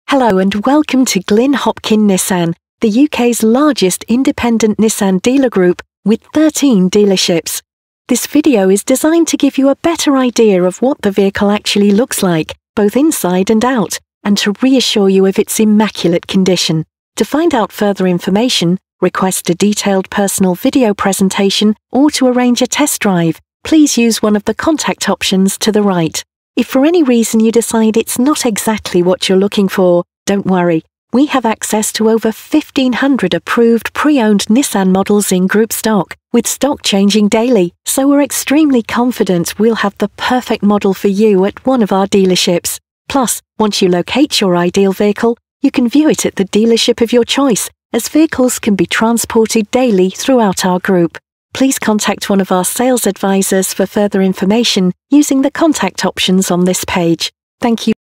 Hello and welcome to Glyn Hopkin Nissan, the UK's largest independent Nissan dealer group with 13 dealerships. This video is designed to give you a better idea of what the vehicle actually looks like, both inside and out, and to reassure you of its immaculate condition. To find out further information, request a detailed personal video presentation, or to arrange a test drive, please use one of the contact options to the right. If for any reason you decide it's not exactly what you're looking for, don't worry. We have access to over 1,500 approved pre-owned Nissan models in group stock, with stock changing daily, so we're extremely confident we'll have the perfect model for you at one of our dealerships. Plus, once you locate your ideal vehicle, you can view it at the dealership of your choice, as vehicles can be transported daily throughout our group. Please contact one of our sales advisors for further information using the contact options on this page. Thank you.